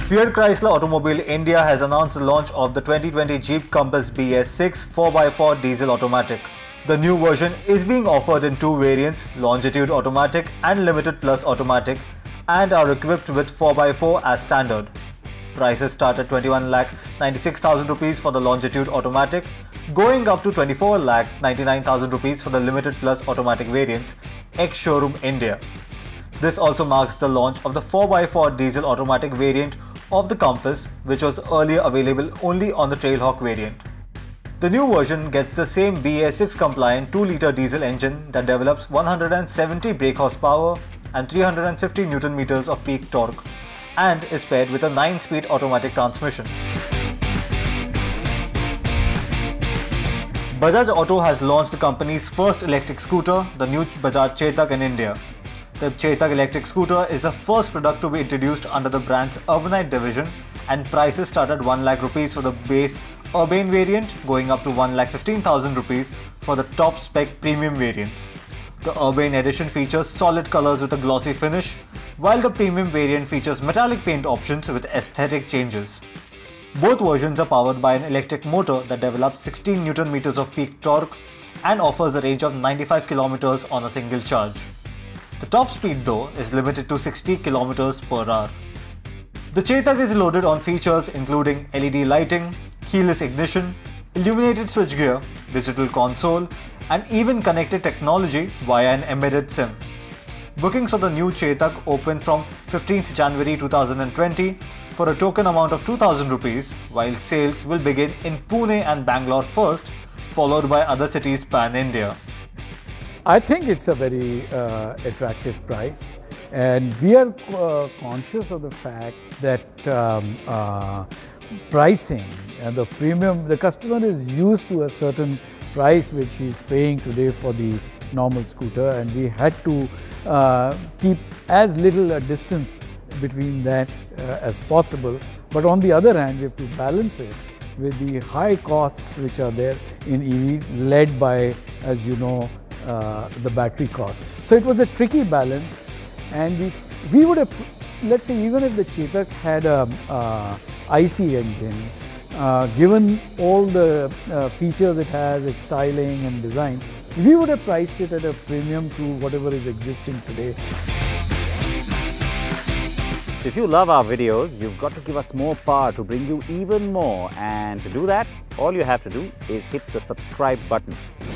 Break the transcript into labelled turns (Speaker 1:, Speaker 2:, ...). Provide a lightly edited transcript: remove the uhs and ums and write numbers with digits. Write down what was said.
Speaker 1: Fiat Chrysler Automobile India has announced the launch of the 2020 Jeep Compass BS6 4x4 Diesel Automatic. The new version is being offered in two variants, Longitude Automatic and Limited Plus Automatic, and are equipped with 4x4 as standard. Prices start at 21,96,000 rupees for the Longitude Automatic, going up to 24,99,000 rupees for the Limited Plus Automatic variants, ex-showroom India. This also marks the launch of the 4x4 Diesel Automatic variant of the Compass, which was earlier available only on the Trailhawk variant. The new version gets the same BS6 compliant 2-litre diesel engine that develops 170 brake horsepower and 350 Nm of peak torque, and is paired with a 9-speed automatic transmission. Bajaj Auto has launched the company's first electric scooter, the new Bajaj Chetak, in India. The Chetak electric scooter is the first product to be introduced under the brand's Urbanite division, and prices start at 1 lakh rupees for the base Urbane variant, going up to 1,15,000 rupees for the top spec premium variant. The Urbane edition features solid colors with a glossy finish, while the premium variant features metallic paint options with aesthetic changes. Both versions are powered by an electric motor that develops 16 Nm of peak torque and offers a range of 95 km on a single charge. The top speed, though, is limited to 60 km per hour. The Chetak is loaded on features including LED lighting, keyless ignition, illuminated switchgear, digital console, and even connected technology via an embedded SIM. Bookings for the new Chetak open from 15th January 2020 for a token amount of 2,000 rupees, while sales will begin in Pune and Bangalore first, followed by other cities pan-India.
Speaker 2: I think it's a very attractive price, and we are conscious of the fact that pricing and the premium, the customer is used to a certain price which he is paying today for the normal scooter, and we had to keep as little a distance between that as possible. But on the other hand, we have to balance it with the high costs which are there in EV, led by, as you know, the battery cost. So it was a tricky balance, and we would have, let's say, even if the Chetak had a IC engine, given all the features it has, its styling and design, we would have priced it at a premium to whatever is existing today.
Speaker 3: So if you love our videos, you've got to give us more power to bring you even more, and to do that, all you have to do is hit the subscribe button.